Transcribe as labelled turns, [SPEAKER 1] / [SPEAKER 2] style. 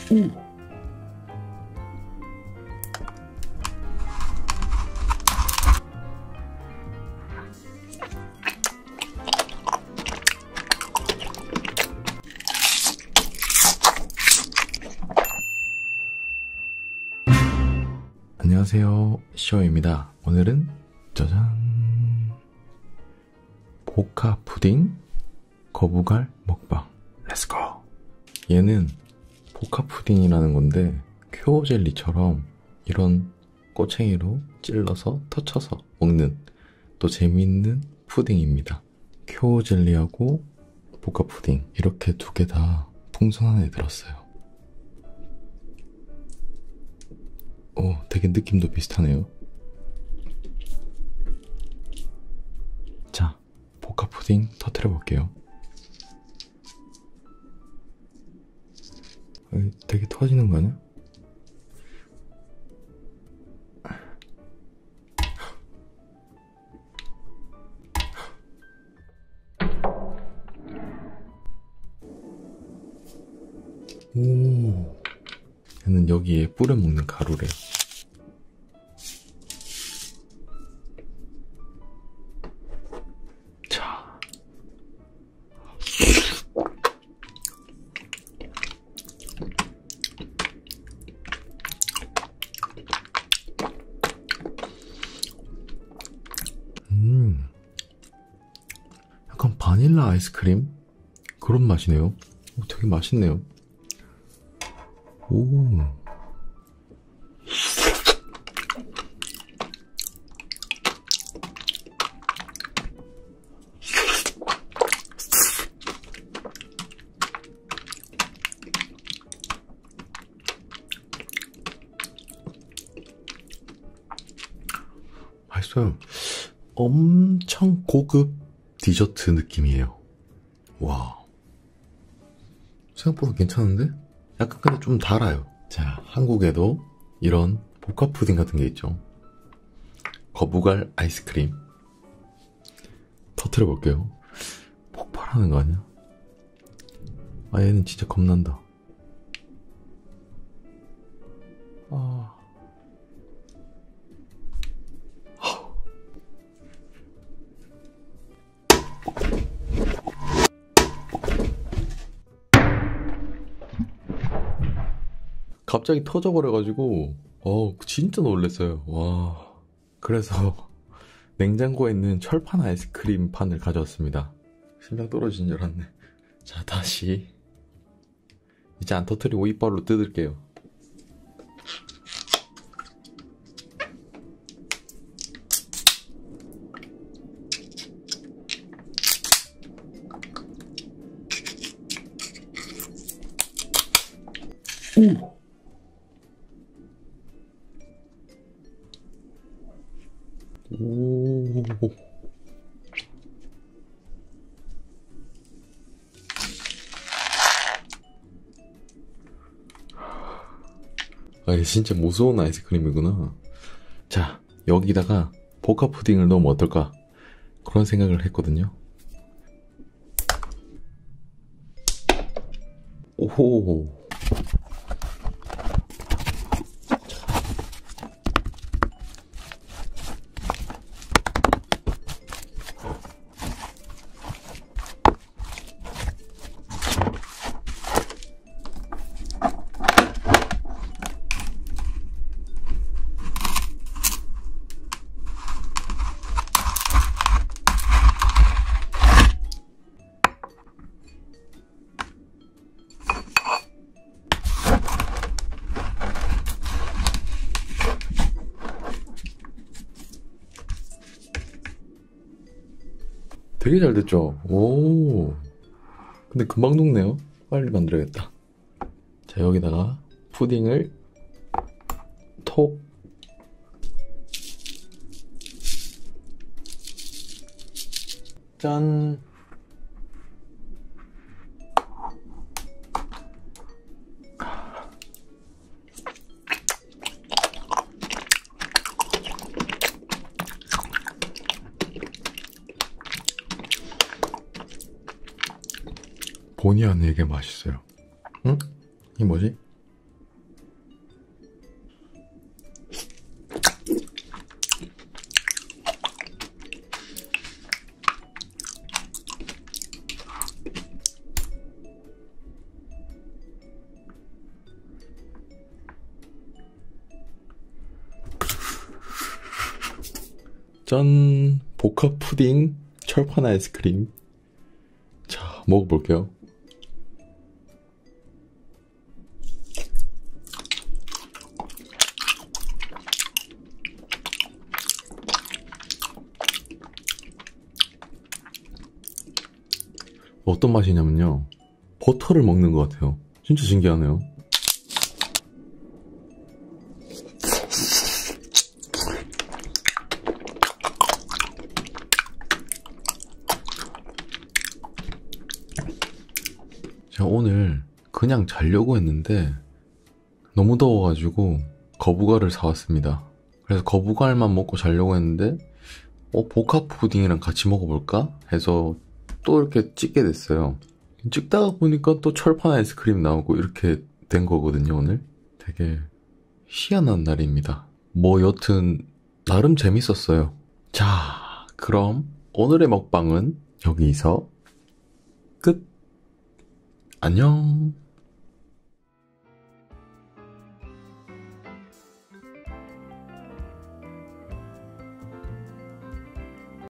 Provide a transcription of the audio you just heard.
[SPEAKER 1] 안녕하세요, 시오입니다. 오늘은 짜잔, 보카 푸딩 거부갈 먹방. 렛츠고. 얘는 보카 푸딩이라는 건데 큐어 젤리처럼 이런 꼬챙이로 찔러서 터쳐서 먹는 또 재미있는 푸딩입니다. 큐어 젤리하고 보카 푸딩 이렇게 두 개 다 풍선 안에 들었어요. 되게 느낌도 비슷하네요. 자, 보카 푸딩 터뜨려 볼게요. 되게 터지는 거 아니야? 오, 얘는 여기에 뿌려 먹는 가루래. 자, 약간 바닐라 아이스크림 그런 맛이네요. 되게 맛있네요. 오, 맛있어요. 엄청 고급 디저트 느낌이에요. 와, 생각보다 괜찮은데? 약간 근데 좀 달아요. 자, 한국에도 이런 보카 푸딩 같은 게 있죠. 거부갈 아이스크림 터뜨려 볼게요. 폭발하는 거 아니야? 아, 얘는 진짜 겁난다. 갑자기 터져버려가지고 진짜 놀랐어요. 와, 그래서 냉장고에 있는 철판 아이스크림 판을 가져왔습니다. 심장 떨어지는 줄 알았네. 자, 다시 이제 안 터뜨리고 이빨로 뜯을게요. 오. 이게 진짜 무서운 아이스크림이구나. 자, 여기다가 보카 푸딩을 넣으면 어떨까? 그런 생각을 했거든요. 오호. 되게 잘 됐죠? 오, 근데 금방 녹네요. 빨리 만들어야겠다. 자, 여기다가 푸딩을 톡. 짠. 본의 아니게 맛있어요. 응? 이게 뭐지? 짠! 보카 푸딩, 철판 아이스크림. 자, 먹어볼게요. 어떤 맛이냐면요, 버터를 먹는 것 같아요. 진짜 신기하네요. 제가 오늘 그냥 자려고 했는데 너무 더워가지고 거부갈을 사왔습니다. 그래서 거부갈만 먹고 자려고 했는데 보카 푸딩이랑 같이 먹어볼까 해서 또 이렇게 찍게 됐어요. 찍다가 보니까 또 철판 아이스크림 나오고 이렇게 된 거거든요. 오늘 되게 희한한 날입니다. 뭐 여튼 나름 재밌었어요. 자, 그럼 오늘의 먹방은 여기서 끝. 안녕.